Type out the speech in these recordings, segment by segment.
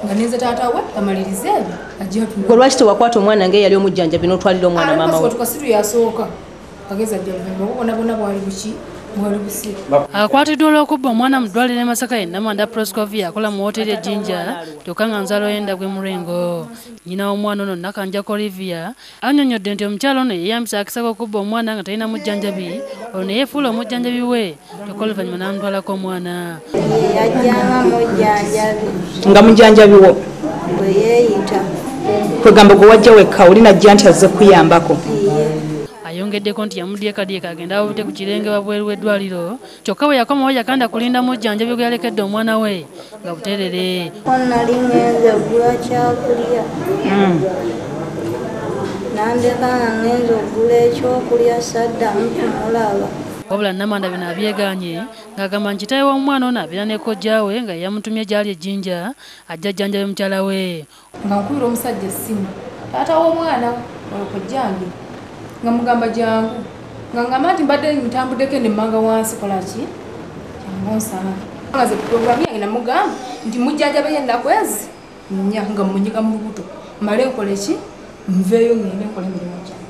nga nenze taata we amalirize ajja tu ko lwaki tewakwata omwana nge yali omujjanjabi n'otwalira omwana mama we tukasiru yasooka kageza jjavumba bona bwali buki mwali busi akwatiddwa olw'okubba omwana mu ddwaliro e Masaka ye Namanda Proscovia akola mu wooteeri e Jinja kyokka nga nzalo yenda gwe murengo nnyina w'omwana ono Nakanjako Olivia annyonnyodde nti omukyala ono yeeyambisa akisa k'okubba omwana nga talina mujjanjabi ono ne yeefuula omujjanjabi we kyokka oluvannyuma n'amutwalako omwana yajjanga mujjanjabi nga mujjanjabi wo bwe yeeyita kwegamba gwe wajja wekka oli najja nti azze kuyambako ayongeddeko nti yamudyekaddyeka agenda abute ku kirenge wabweru w'eddwaliro kyokka bwe yakomawo yakanda kulinda mujjanjabi gwe yalekedde omwana we nga buterere ko nali ngenze ogula kyakulya nandeka nga ngenze ogula ekyokulya saddamu kumulaba wabula Namanda bino abyeganye ng'agamba nti kitaawe w'omwana ono abeera ne kojjaawe nga yamutumye gy'ali e Jinja ajja jjanjabe mukyala we nga nkubira omusajja essimu taata w'omwana oyo kojjange nga mugamba jangu nga ngamba nti mbadde ntambuddeko nemmanga wansi kolaki jangu nsanga nga ze puroguramu yange namugamba nti mujjanjabe yenda kwezi nya nga munyiga mu lubuto mmale nkole ki nveeyo ngende nkole emirimu gyange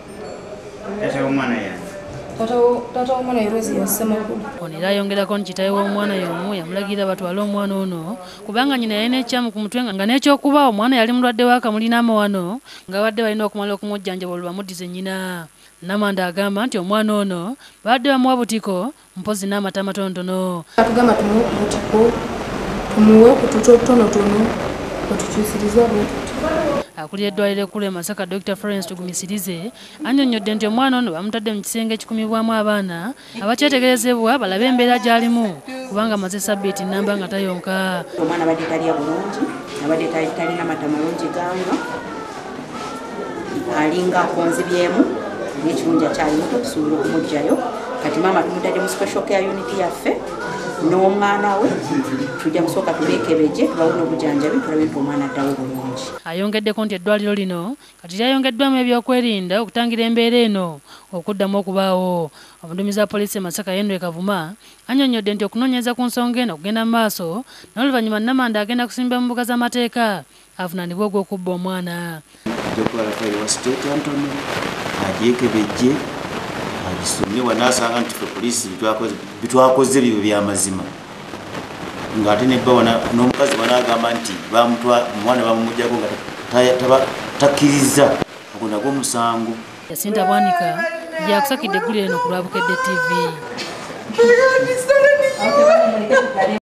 taata w'omwana Rosie Ssemakulu ono era ayongerako nti kitaawe w'omwana y'omu yamulagira batwale omwana ono kubanga nnyina yalina ekyamu ku mutwe nga n'ekyokuba omwana yali mulwadde w'akamulinamo wano nga badde balina okumala okumujjanjaba olwo bamuddize nnyina Namanda agamba nti omwana ono badde bamuwa butiko mpozi n'amata matonotono atugamba tumuwe ku butiko tumuwe ku tutonotono otukyusiriza bwetuti akulira eddwaliro ekkulu e Masaka Dr. Florence Tugumisirize annyonnyodde nti omwana ono bamutadde mu kisenge ekikumibwamu abaana abakyetegerezebwa balabe embeera gy'alimu kubanga amaze sabbiiti nnamba nga tayonka omwana badde talya bulungi abadde talina mata malungi ganywa alinga akonzibyemu n'ekirungi akyalimu okusuubira okumuggyayo kati maama tumutadde mu special care unit yaffe n'omwana we tujja kusooka tubeekebeje tubawe n'obujjanjabi tulabe nti omwana addawo bulungi ayongeddeko nti eddwaliro lino kati lyayongeddwamu ebyokwerinda okutangira embeera eno okuddamu okubaawo omuduumizi wa poliisi e Masaka Henry Kavuma annyonnyodde nti okunoonyereza ku nsonga eno kugenda mu maaso n'oluvannyuma Namanda agenda kusimba mu mbuga z'amateeka avunaanibwe ogw'okubba omwana agyekebejje agisomye wanasanga nti ffe poliisi bitwakoze byo byamazima ng'ate nebbawana n'omukazi banagamba nti omwana bamumugyako nga takkiriza ogwo nagwo musango Yasinta Bwanika yakusakidde eggulire eno ku Lwabukedde TV.